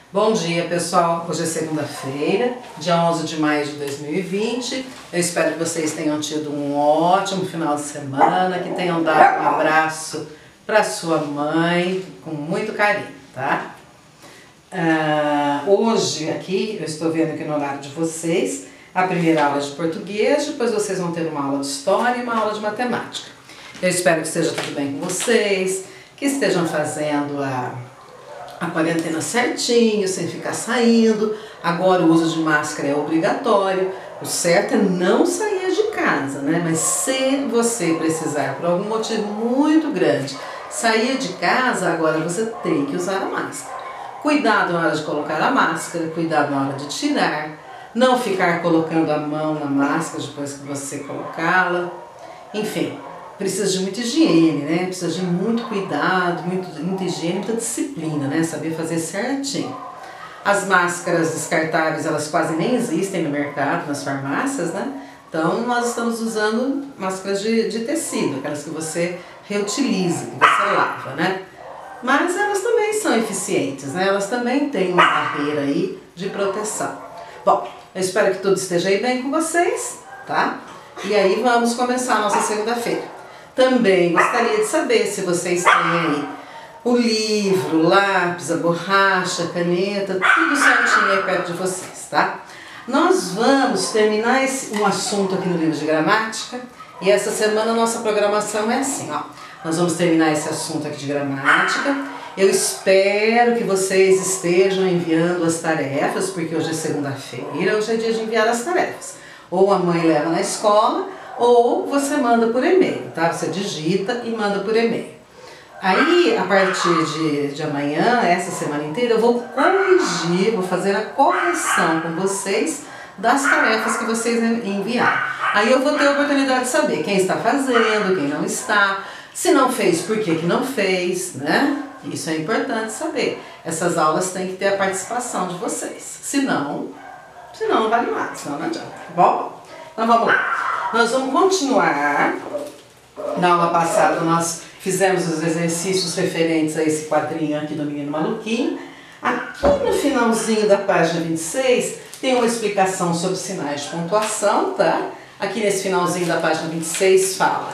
Bom dia, pessoal. Hoje é segunda-feira, dia 11 de maio de 2020. Eu espero que vocês tenham tido um ótimo final de semana, que tenham dado um abraço para sua mãe com muito carinho, tá? Hoje aqui, eu estou vendo aqui no horário de vocês, a primeira aula de português, depois vocês vão ter uma aula de história e uma aula de matemática. Eu espero que esteja tudo bem com vocês, que estejam fazendo a quarentena certinho, sem ficar saindo. Agora o uso de máscara é obrigatório. O certo é não sair de casa, né? Mas se você precisar, por algum motivo muito grande, sair de casa, agora você tem que usar a máscara. Cuidado na hora de colocar a máscara, cuidado na hora de tirar. Não ficar colocando a mão na máscara depois que você colocá-la. Enfim, precisa de muita higiene, né? Precisa de muito cuidado, muita higiene, muita disciplina, né? Saber fazer certinho. As máscaras descartáveis, elas quase nem existem no mercado, nas farmácias, né? Então, nós estamos usando máscaras de tecido, aquelas que você reutiliza, que você lava, né? Mas elas também são eficientes, né? Elas também têm uma barreira aí de proteção. Bom, eu espero que tudo esteja aí bem com vocês, tá? E aí vamos começar a nossa segunda-feira. Também gostaria de saber se vocês têm aí o livro, lápis, a borracha, a caneta, tudo certinho aí perto de vocês, tá? Nós vamos terminar um assunto aqui no livro de gramática e essa semana a nossa programação é assim, ó. Nós vamos terminar esse assunto aqui de gramática. Eu espero que vocês estejam enviando as tarefas, porque hoje é segunda-feira, hoje é dia de enviar as tarefas. Ou a mãe leva na escola, ou você manda por e-mail, tá? Você digita e manda por e-mail. Aí, a partir de amanhã, essa semana inteira, eu vou corrigir, vou fazer a correção com vocês das tarefas que vocês enviaram. Aí eu vou ter a oportunidade de saber quem está fazendo, quem não está, se não fez, por que não fez, né? Isso é importante saber. Essas aulas têm que ter a participação de vocês. Senão não vale nada, senão não adianta, tá bom? Então vamos lá. Nós vamos continuar. Na aula passada nós fizemos os exercícios referentes a esse quadrinho aqui do Menino Maluquinho. Aqui no finalzinho da página 26 tem uma explicação sobre sinais de pontuação, tá? Aqui nesse finalzinho da página 26 fala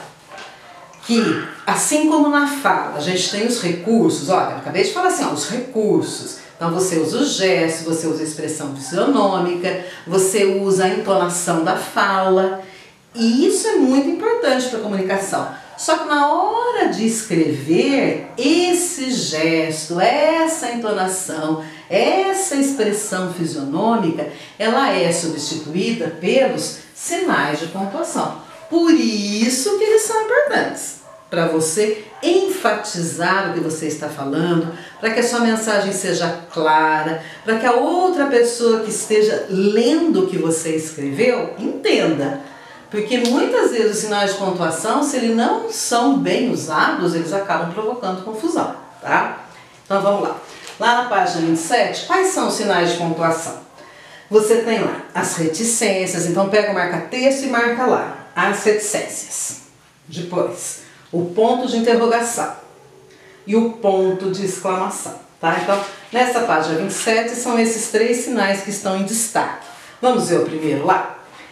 que, assim como na fala, a gente tem os recursos, olha, eu acabei de falar assim, ó, os recursos. Então você usa o gesto, você usa a expressão fisionômica, você usa a entonação da fala. E isso é muito importante para a comunicação. Só que na hora de escrever, esse gesto, essa entonação, essa expressão fisionômica, ela é substituída pelos sinais de pontuação. Por isso que eles são importantes. Para você enfatizar o que você está falando, para que a sua mensagem seja clara, para que a outra pessoa que esteja lendo o que você escreveu entenda. Porque muitas vezes os sinais de pontuação, se eles não são bem usados, eles acabam provocando confusão, tá? Então vamos lá. Lá na página 27, quais são os sinais de pontuação? Você tem lá as reticências, então pega o marca-texto e marca lá as reticências. Depois, o ponto de interrogação e o ponto de exclamação, tá? Então, nessa página 27 são esses três sinais que estão em destaque. Vamos ver o primeiro lá?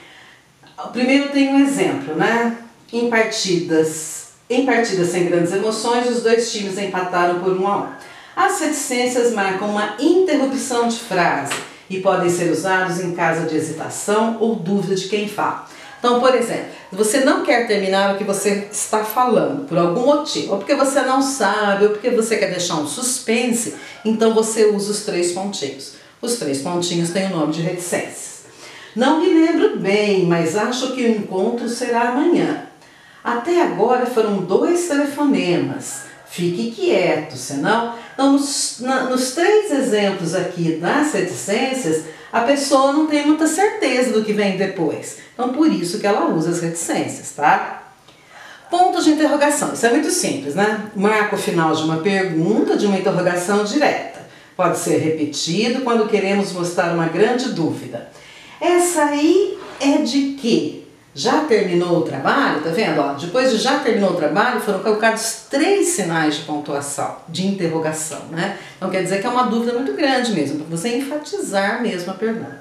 O primeiro tem um exemplo, né? Em partidas sem grandes emoções, os dois times empataram por 1-1. As reticências marcam uma interrupção de frase e podem ser usados em caso de hesitação ou dúvida de quem fala. Então, por exemplo, se você não quer terminar o que você está falando por algum motivo, ou porque você não sabe, ou porque você quer deixar um suspense, então você usa os três pontinhos. Os três pontinhos têm o nome de reticências. Não me lembro bem, mas acho que o encontro será amanhã. Até agora foram 2 telefonemas. Fique quieto, senão... Então, nos 3 exemplos aqui das reticências, a pessoa não tem muita certeza do que vem depois. Então, por isso que ela usa as reticências, tá? Pontos de interrogação. Isso é muito simples, né? Marca o final de uma pergunta, de uma interrogação direta. Pode ser repetido quando queremos mostrar uma grande dúvida. Essa aí é de quê? já terminou o trabalho, tá vendo? Ó, depois de já terminou o trabalho, foram colocados 3 sinais de pontuação, de interrogação, né? Então quer dizer que é uma dúvida muito grande mesmo, para você enfatizar mesmo a pergunta.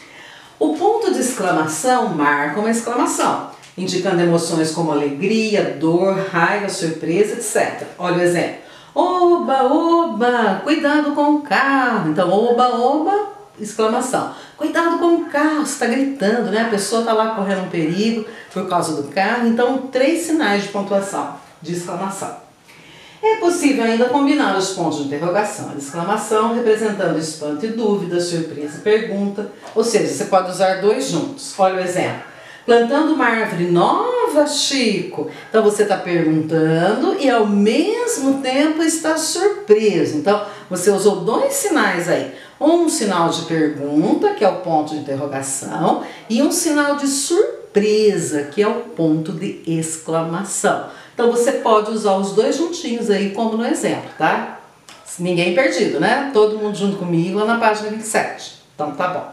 O ponto de exclamação marca uma exclamação, indicando emoções como alegria, dor, raiva, surpresa, etc. Olha o exemplo. Oba, oba, cuidado com o carro. Então, oba, oba, exclamação. Cuidado com o carro, você está gritando, né? A pessoa está lá correndo um perigo por causa do carro. Então, 3 sinais de pontuação, de exclamação. É possível ainda combinar os pontos de interrogação e de exclamação, representando espanto e dúvida, surpresa e pergunta. Ou seja, você pode usar 2 juntos. Olha o exemplo. Plantando uma árvore nova, Chico. Então você está perguntando e ao mesmo tempo está surpreso. Então você usou 2 sinais aí. Um sinal de pergunta, que é o ponto de interrogação, e um sinal de surpresa, que é o ponto de exclamação. Então você pode usar os 2 juntinhos aí, como no exemplo, tá? Ninguém perdido, né? Todo mundo junto comigo lá na página 27. Então tá bom.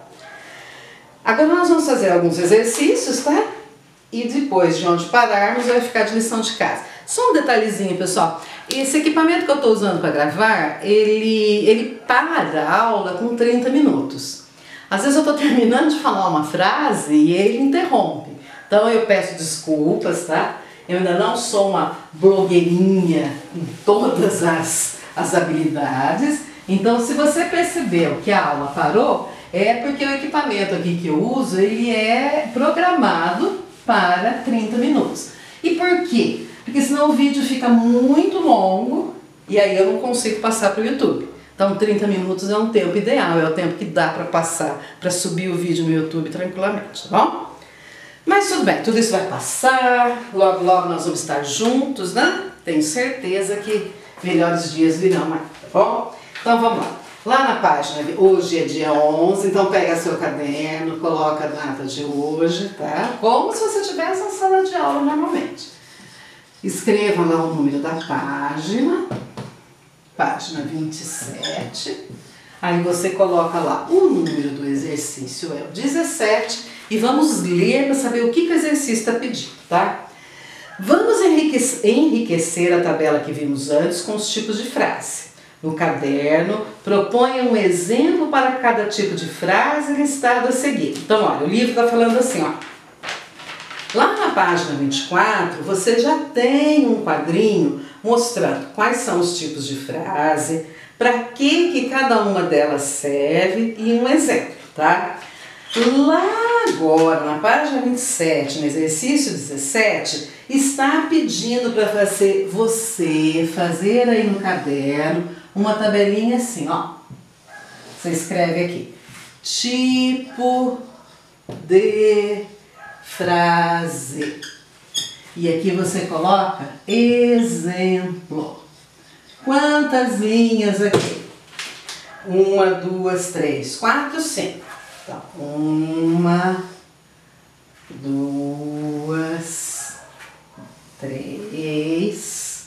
Agora nós vamos fazer alguns exercícios, tá? E depois de onde pararmos vai ficar de lição de casa. Só um detalhezinho, pessoal. Esse equipamento que eu estou usando para gravar, ele para a aula com 30 minutos. Às vezes eu estou terminando de falar uma frase e ele interrompe. Então eu peço desculpas, tá? Eu ainda não sou uma blogueirinha com todas as habilidades. Então se você percebeu que a aula parou, é porque o equipamento aqui que eu uso, ele é programado para 30 minutos. E por quê? Porque senão o vídeo fica muito longo e aí eu não consigo passar para o YouTube. Então 30 minutos é um tempo ideal, é o tempo que dá para passar, para subir o vídeo no YouTube tranquilamente, tá bom? Mas tudo bem, tudo isso vai passar, logo logo nós vamos estar juntos, né? Tenho certeza que melhores dias virão, tá bom? Então vamos lá. Lá na página, hoje é dia 11, então pega seu caderno, coloca a data de hoje, tá? Como se você estivesse na sala de aula normalmente. Escreva lá o número da página 27. Aí você coloca lá o número do exercício, é o 17, e vamos ler para saber o que o exercício está pedindo, tá? Vamos enriquecer a tabela que vimos antes com os tipos de frase. No caderno, proponha um exemplo para cada tipo de frase listado a seguir. Então, olha, o livro está falando assim, ó. Lá na página 24, você já tem um quadrinho mostrando quais são os tipos de frase, para que cada uma delas serve e um exemplo, tá? Lá agora, na página 27, no exercício 17, está pedindo para você fazer aí no caderno uma tabelinha assim, ó. Você escreve aqui, tipo de frase. E aqui você coloca exemplo. Quantas linhas aqui? 1, 2, 3, 4, 5. Então, 1, 2, 3,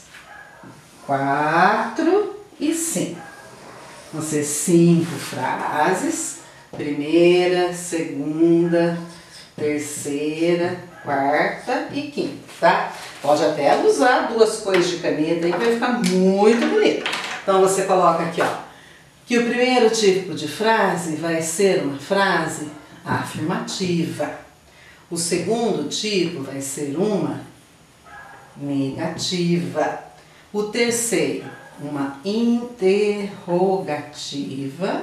4 e 5. Vão ser 5 frases. Primeira, segunda, terceira, quarta e quinta, tá? Pode até usar 2 cores de caneta aí que vai ficar muito bonito. Então você coloca aqui, ó, que o primeiro tipo de frase vai ser uma frase afirmativa. O segundo tipo vai ser uma negativa. O terceiro, uma interrogativa.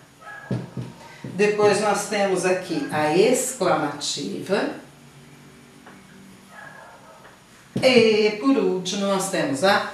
Depois nós temos aqui a exclamativa. E por último nós temos a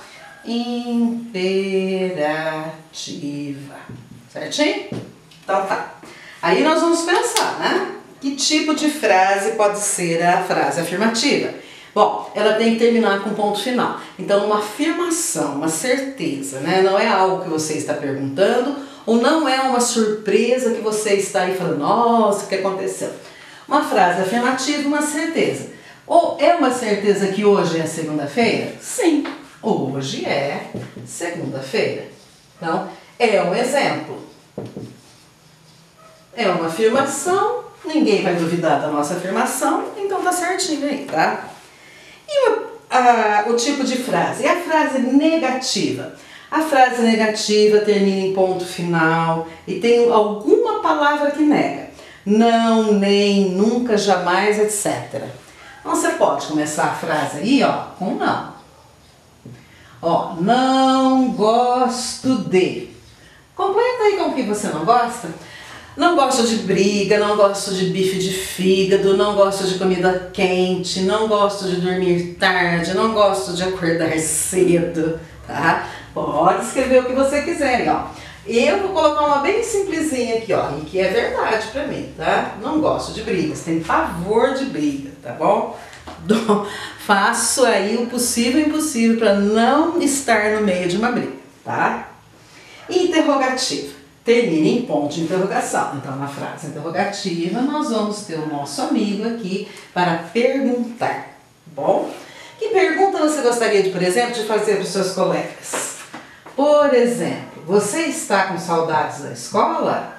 imperativa. Certinho? Então tá. Aí nós vamos pensar, né? Que tipo de frase pode ser a frase afirmativa? Bom, ela tem que terminar com ponto final. Então, uma afirmação, uma certeza, né? Não é algo que você está perguntando, ou não é uma surpresa que você está aí falando, nossa, o que aconteceu? Uma frase afirmativa, uma certeza. Ou é uma certeza que hoje é segunda-feira? Sim, hoje é segunda-feira. Então, é um exemplo. É uma afirmação, ninguém vai duvidar da nossa afirmação, então tá certinho aí, tá? E o tipo de frase? E a frase negativa? A frase negativa termina em ponto final e tem alguma palavra que nega. Não, nem, nunca, jamais, etc. Então você pode começar a frase aí, ó, com não. Ó, não gosto de. Completa aí com o que você não gosta. Não gosto de briga, não gosto de bife de fígado, não gosto de comida quente, não gosto de dormir tarde, não gosto de acordar cedo, tá? Pode escrever o que você quiser, ó. Eu vou colocar uma bem simplesinha aqui, ó, e que é verdade pra mim, tá? Não gosto de brigas, tenho pavor de briga, tá bom? Faço aí o possível e impossível para não estar no meio de uma briga, tá? Interrogativa. Termina em ponto de interrogação. Então, na frase interrogativa, nós vamos ter o nosso amigo aqui para perguntar, bom? Que pergunta você gostaria, por exemplo, de fazer para os seus colegas? Por exemplo, você está com saudades da escola?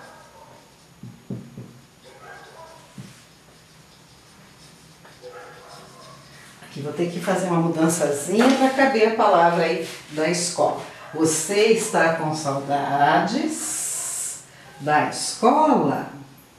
Aqui vou ter que fazer uma mudançazinha para caber a palavra aí da escola. Você está com saudades da escola?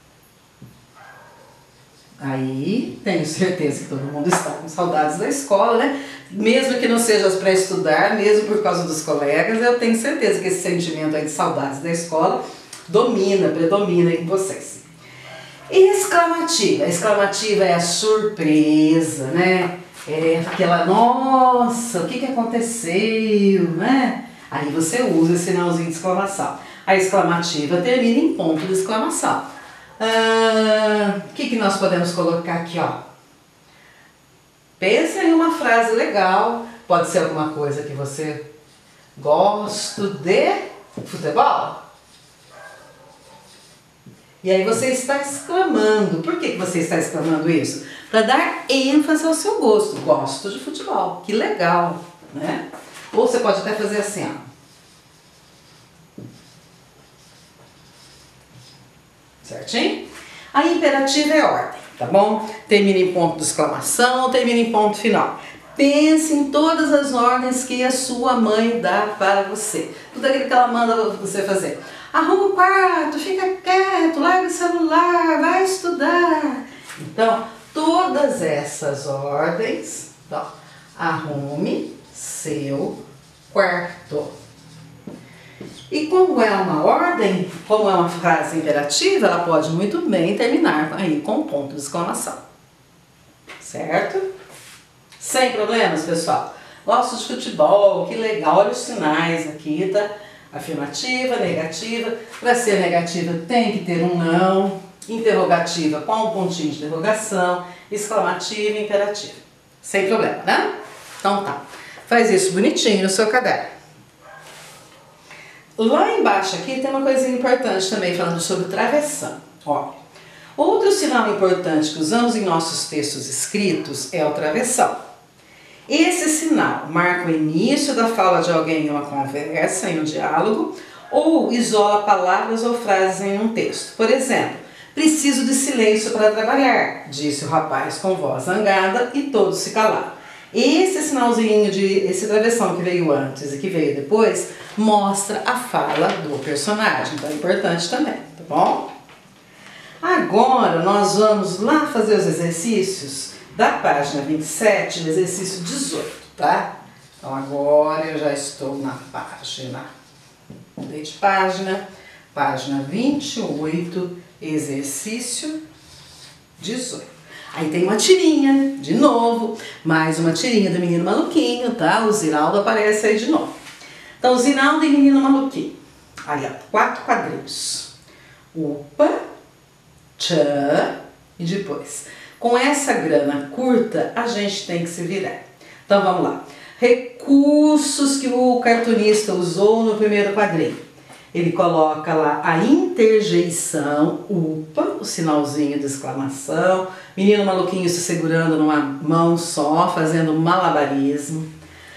Aí, tenho certeza que todo mundo está com saudades da escola, né? Mesmo que não seja para estudar, mesmo por causa dos colegas, eu tenho certeza que esse sentimento aí de saudades da escola predomina em vocês. E exclamativa? A exclamativa é a surpresa, né? É aquela, nossa, o que aconteceu, né? Aí você usa esse sinalzinho de exclamação. A exclamativa termina em ponto de exclamação. O que nós podemos colocar aqui, ó? Pensa em uma frase legal. Pode ser alguma coisa que você gosta de futebol. E aí você está exclamando. Por que você está exclamando isso? Para dar ênfase ao seu gosto. Gosto de futebol. Que legal, né? Ou você pode até fazer assim, ó. Certinho? A imperativa é ordem, tá bom? Termina em ponto de exclamação ou termina em ponto final. Pense em todas as ordens que a sua mãe dá para você. Tudo aquilo que ela manda você fazer. Arruma o quarto, fica quieto, larga o celular, vai estudar. Então, todas essas ordens, ó, arrume seu quarto. E como é uma ordem, como é uma frase imperativa, ela pode muito bem terminar aí com um ponto de exclamação. Certo? Sem problemas, pessoal. Gosto de futebol, que legal, olha os sinais aqui, tá? Afirmativa, negativa. Para ser negativa tem que ter um não. Interrogativa com um pontinho de interrogação. Exclamativa e imperativa. Sem problema, né? Então tá. Faz isso bonitinho no seu caderno. Lá embaixo aqui tem uma coisinha importante também, falando sobre travessão. Ó, outro sinal importante que usamos em nossos textos escritos é o travessão. Esse sinal marca o início da fala de alguém em uma conversa, em um diálogo, ou isola palavras ou frases em um texto. Por exemplo, preciso de silêncio para trabalhar, disse o rapaz com voz zangada e todos se calaram. Esse sinalzinho esse travessão que veio antes e que veio depois, mostra a fala do personagem, então é importante também, tá bom? Agora nós vamos lá fazer os exercícios da página 27, no exercício 18, tá? Então agora eu já estou na página, mudei de página 28, exercício 18. Aí tem uma tirinha, de novo, mais uma tirinha do Menino Maluquinho, tá? O Zinaldo aparece aí de novo. Então, o Zinaldo e Menino Maluquinho. Aí, ó, 4 quadrinhos. Upa, tchan e depois. Com essa grana curta, a gente tem que se virar. Então, vamos lá. Recursos que o cartunista usou no primeiro quadrinho. Ele coloca lá a interjeição, upa, o sinalzinho de exclamação, Menino Maluquinho se segurando numa mão só, fazendo malabarismo.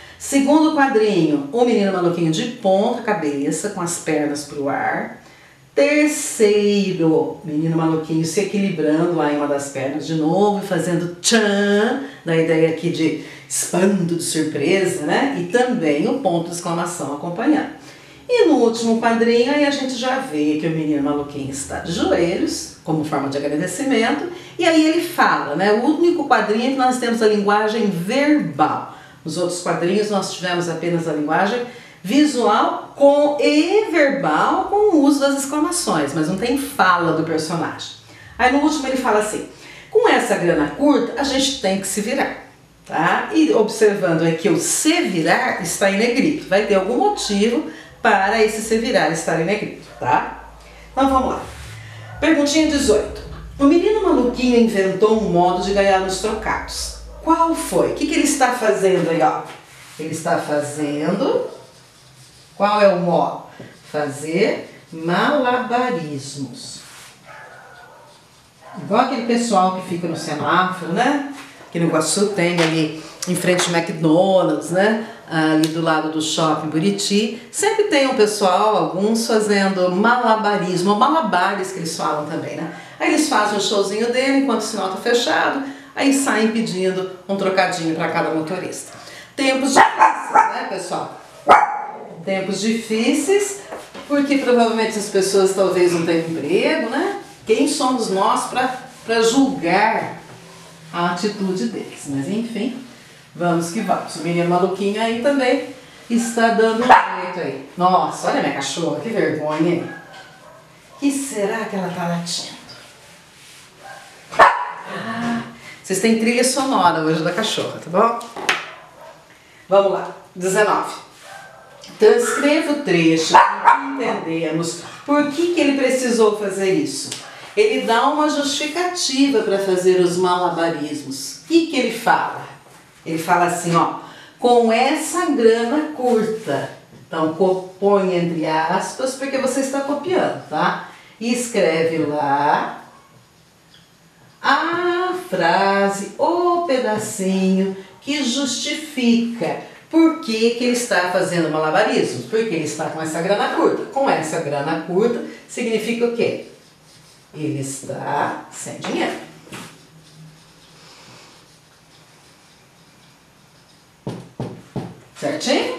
Segundo quadrinho, o Menino Maluquinho de ponta cabeça, com as pernas para o ar. Terceiro, menino maluquinho se equilibrando lá em uma das pernas de novo, fazendo tchan, da ideia aqui de espanto, de surpresa, né? E também o ponto de exclamação acompanhando. E no último quadrinho aí a gente já vê que o menino maluquinho está de joelhos, como forma de agradecimento, e aí ele fala, né? O único quadrinho que nós temos a linguagem verbal. Nos outros quadrinhos nós tivemos apenas a linguagem visual e verbal com o uso das exclamações, mas não tem fala do personagem. Aí no último ele fala assim: com essa grana curta a gente tem que se virar, tá? E observando aqui o se virar está em negrito, vai ter algum motivo para esse se virar estar em negrito, tá? Então vamos lá. Perguntinha 18. O menino maluquinho inventou um modo de ganhar nos trocados. Qual foi? O que ele está fazendo aí, ó? Ele está fazendo... Qual é o modo? Fazer malabarismos. Igual aquele pessoal que fica no semáforo, né? Que no Iguaçu tem ali em frente ao McDonald's, né? Ali do lado do shopping Buriti. Sempre tem um pessoal, alguns fazendo malabarismo, ou malabares que eles falam também, né? Aí eles fazem o showzinho dele enquanto o sinal está fechado, aí saem pedindo um trocadinho para cada motorista. Tempos difíceis, né, pessoal? Tempos difíceis, porque provavelmente as pessoas talvez não tenham emprego, né? Quem somos nós para julgar a atitude deles? Mas enfim, vamos que vamos. O menino maluquinho aí também está dando um jeito aí. Nossa, olha a minha cachorra, que vergonha, hein? O que será que ela está latindo? Ah, vocês têm trilha sonora hoje da cachorra, tá bom? Vamos lá, 19. Transcreva o trecho para entendermos por que ele precisou fazer isso. Ele dá uma justificativa para fazer os malabarismos. O que ele fala? Ele fala assim, ó, com essa grana curta. Então, põe entre aspas, porque você está copiando, tá? E escreve lá a frase, o pedacinho que justifica por que ele está fazendo malabarismos? Porque ele está com essa grana curta. Com essa grana curta significa o quê? Ele está sem dinheiro. Certinho?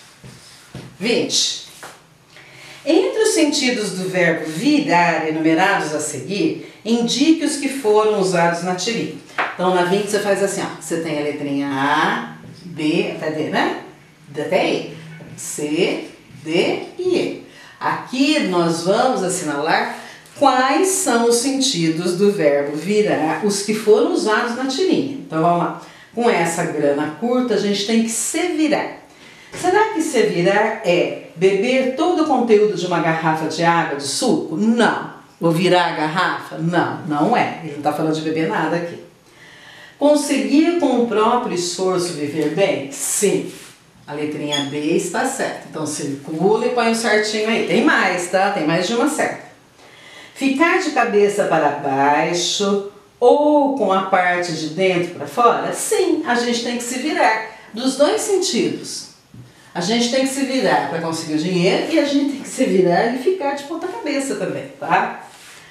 20. Entre os sentidos do verbo virar enumerados a seguir, indique os que foram usados na tirinha. Então na 20 você faz assim, ó. Você tem a letrinha A, B, até D, né? Até E. C, D e E. Aqui nós vamos assinalar quais são os sentidos do verbo virar, os que foram usados na tirinha. Então vamos lá. Com essa grana curta a gente tem que se virar. Será que se virar é beber todo o conteúdo de uma garrafa de água, de suco? Não. Ou virar a garrafa? Não, não é. Ele não está falando de beber nada aqui. Conseguir com o próprio esforço viver bem? Sim. A letrinha B está certa. Então circula e põe um certinho aí. Tem mais, tá? Tem mais de uma certa. Ficar de cabeça para baixo ou com a parte de dentro para fora? Sim, a gente tem que se virar. Dos dois sentidos. A gente tem que se virar para conseguir o dinheiro e a gente tem que se virar e ficar de ponta cabeça também, tá?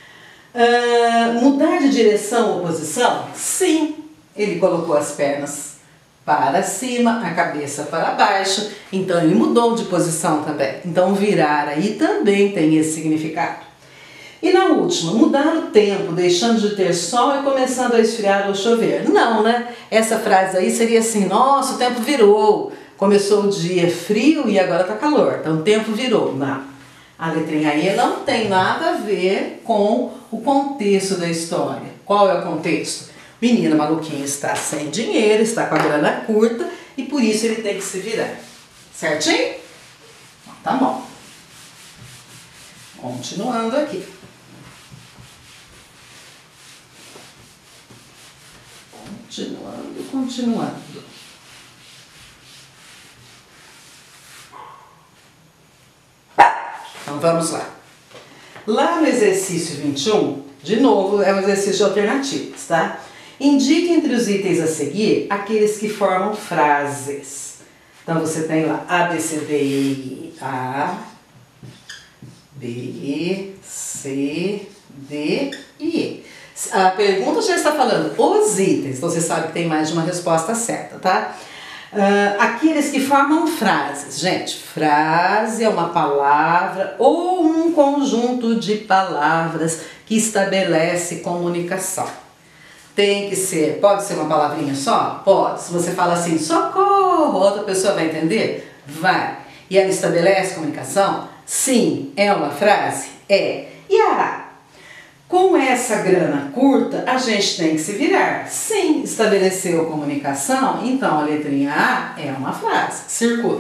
Mudar de direção ou posição? Sim. Ele colocou as pernas para cima, a cabeça para baixo, então ele mudou de posição também. Então virar aí também tem esse significado. E na última, mudar o tempo, deixando de ter sol e começando a esfriar ou chover. Não, né? Essa frase aí seria assim, nossa, o tempo virou, começou o dia frio e agora está calor, então o tempo virou. Não. A letrinha E não tem nada a ver com o contexto da história. Qual é o contexto? O menino maluquinho está sem dinheiro, está com a grana curta e por isso ele tem que se virar. Certinho? Tá bom. Continuando aqui. Continuando. Então vamos lá. Lá no exercício 21, de novo, é um exercício de alternativas, tá? Indique entre os itens a seguir aqueles que formam frases. Então você tem lá A, B, C, D, E, A, B, C, D e E. A pergunta já está falando os itens, então você sabe que tem mais de uma resposta certa, tá? Aqueles que formam frases. Gente, frase é uma palavra ou um conjunto de palavras que estabelece comunicação. Tem que ser, pode ser uma palavrinha só? Pode. Se você fala assim, socorro, outra pessoa vai entender? Vai. E ela estabelece comunicação? Sim. É uma frase? É. E com essa grana curta, a gente tem que se virar. Sim, estabeleceu comunicação, então a letrinha A é uma frase. Circula.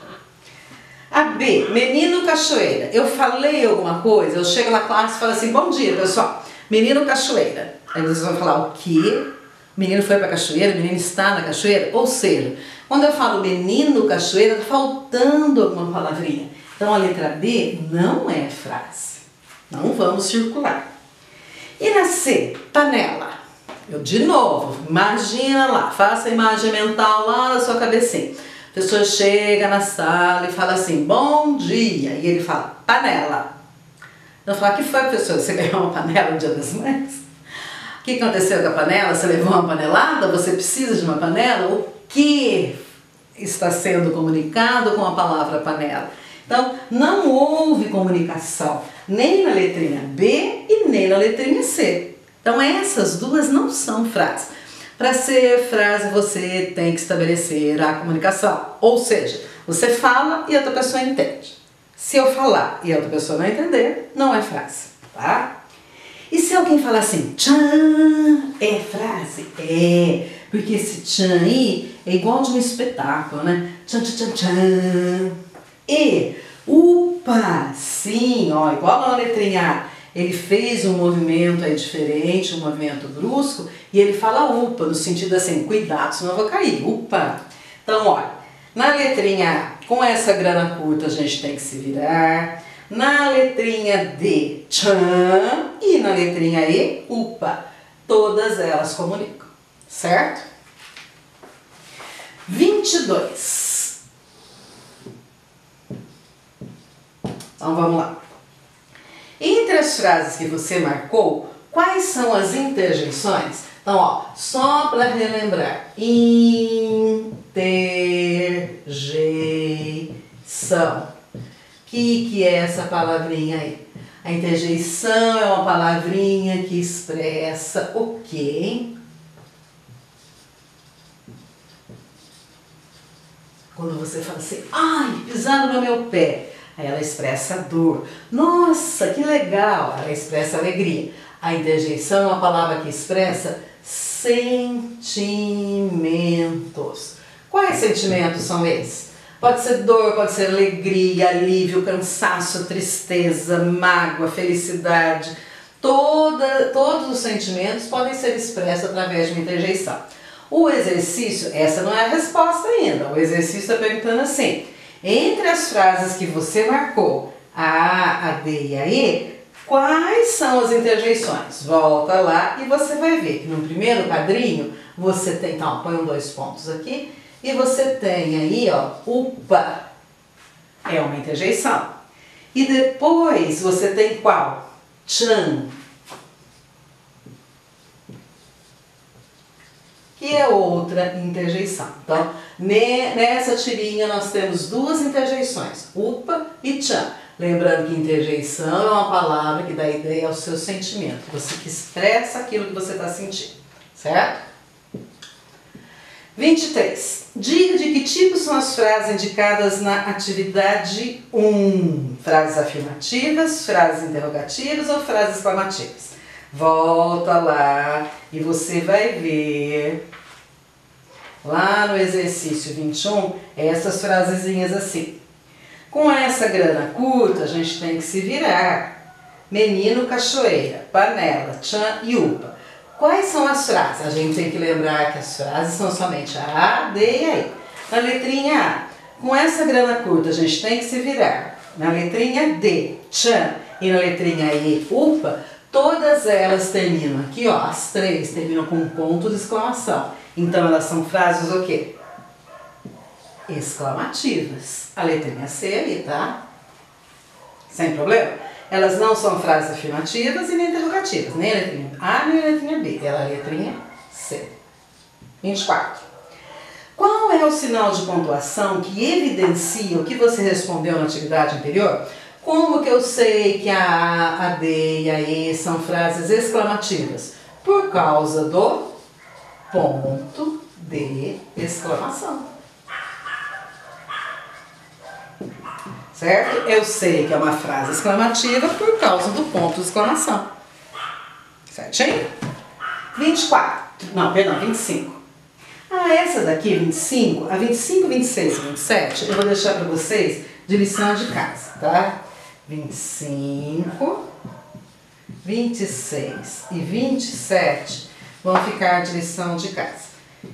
A B, menino cachoeira. Eu falei alguma coisa, eu chego na classe e falo assim, bom dia, pessoal. Menino cachoeira. Aí vocês vão falar o quê? Menino foi pra cachoeira, menino está na cachoeira? Ou seja, quando eu falo menino cachoeira, tá faltando alguma palavrinha. Então a letra B não é frase. Não vamos circular. E na C, panela. Eu de novo, imagina lá, faça a imagem mental lá na sua cabecinha. A pessoa chega na sala e fala assim, bom dia. E ele fala, panela. Então fala, o que foi, professor? Você ganhou uma panela no Dia das Mães? O que aconteceu com a panela? Você levou uma panelada? Você precisa de uma panela? O que está sendo comunicado com a palavra panela? Então, não houve comunicação, nem na letrinha B e nem na letrinha C. Então, essas duas não são frases. Para ser frase, você tem que estabelecer a comunicação. Ou seja, você fala e a outra pessoa entende. Se eu falar e a outra pessoa não entender, não é frase, tá? E se alguém falar assim, tchan, é frase? É, porque esse tchan aí é igual de um espetáculo, né? Tchan, tchan, tchan, tchan. E, upa, sim, ó, igual na letrinha A, ele fez um movimento aí diferente, um movimento brusco, e ele fala upa, no sentido assim, cuidado, senão eu vou cair, upa. Então, olha, na letrinha A, com essa grana curta a gente tem que se virar, na letrinha D, tchan, e na letrinha E, upa, todas elas comunicam, certo? 22. Então vamos lá. Entre as frases que você marcou, quais são as interjeições? Então, ó, só para relembrar. Interjeição. O que é essa palavrinha aí? A interjeição é uma palavrinha que expressa o quê, hein? Quando você fala assim, ai, pisaram no meu pé. Aí ela expressa dor. Nossa, que legal! Ela expressa alegria. A interjeição é uma palavra que expressa sentimentos. Quais sentimentos são esses? Pode ser dor, pode ser alegria, alívio, cansaço, tristeza, mágoa, felicidade. Todos os sentimentos podem ser expressos através de uma interjeição. O exercício, essa não é a resposta ainda. O exercício está perguntando assim, entre as frases que você marcou, a A, a D e a E, quais são as interjeições? Volta lá e você vai ver que no primeiro quadrinho você tem, então põe 2 pontos aqui, e você tem aí, ó, upa, é uma interjeição. E depois você tem qual? Tchan, que é outra interjeição. Então, nessa tirinha nós temos 2 interjeições, upa e tchan. Lembrando que interjeição é uma palavra que dá ideia ao seu sentimento, você que expressa aquilo que você está sentindo, certo? 23. Diga de que tipo são as frases indicadas na atividade 1. Frases afirmativas, frases interrogativas ou frases exclamativas. Volta lá e você vai ver lá no exercício 21 essas frasezinhas assim. Com essa grana curta a gente tem que se virar. Menino, cachoeira, panela, tchan e upa. Quais são as frases? A gente tem que lembrar que as frases são somente a, D e a E. Na letrinha A, com essa grana curta a gente tem que se virar. Na letrinha D, tchan, e na letrinha E, upa, todas elas terminam aqui, ó, as 3 terminam com um ponto de exclamação. Então elas são frases o quê? Exclamativas. A letrinha C ali, tá? Sem problema? Elas não são frases afirmativas e nem interrogativas, nem a letrinha A nem a letrinha B, ela é a letrinha C. 24. Qual é o sinal de pontuação que evidencia o que você respondeu na atividade anterior? Como que eu sei que a A, a D e a E são frases exclamativas? Por causa do ponto de exclamação. Certo? Eu sei que é uma frase exclamativa por causa do ponto de exclamação. Certinho? 24. Não, perdão, 25. Essa daqui, 25, a 25, 26 e 27, eu vou deixar para vocês de lição de casa, tá? 25, 26 e 27 vão ficar de lição de casa.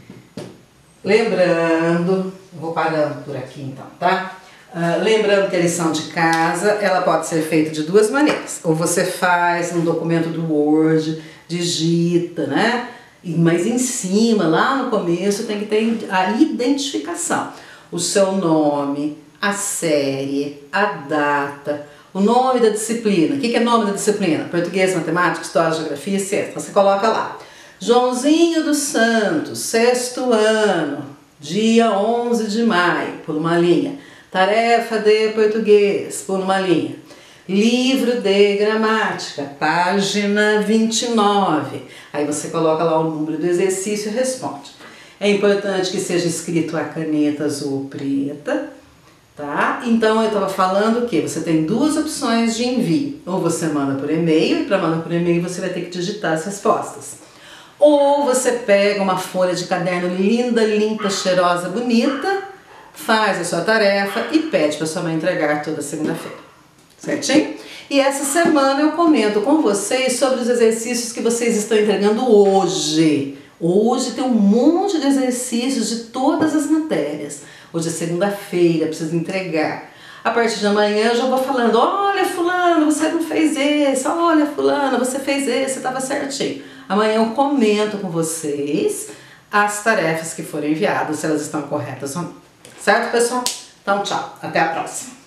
Lembrando, vou parando por aqui então, tá? Lembrando que a lição de casa, ela pode ser feita de duas maneiras. Ou você faz um documento do Word, digita, né? Mas em cima, lá no começo, tem que ter a identificação. O seu nome, a série, a data, o nome da disciplina. O que é nome da disciplina? Português, matemática, história, geografia e ciência. Você coloca lá. Joãozinho dos Santos, 6º ano, dia 11 de maio, por uma linha. Tarefa de português, por uma linha. Livro de gramática, página 29. Aí você coloca lá o número do exercício e responde. É importante que seja escrito a caneta azul ou preta, tá? Então eu estava falando que você tem duas opções de envio. Ou você manda por e-mail, e para mandar por e-mail você vai ter que digitar as respostas. Ou você pega uma folha de caderno linda, limpa, cheirosa, bonita, faz a sua tarefa e pede para sua mãe entregar toda segunda-feira. Certinho? E essa semana eu comento com vocês sobre os exercícios que vocês estão entregando hoje. Hoje tem um monte de exercícios de todas as matérias. Hoje é segunda-feira, preciso entregar. A partir de amanhã eu já vou falando, olha fulano, você não fez esse, olha fulano, você fez esse, estava certinho. Amanhã eu comento com vocês as tarefas que foram enviadas, se elas estão corretas ou não. Certo, pessoal? Então, tchau. Até a próxima.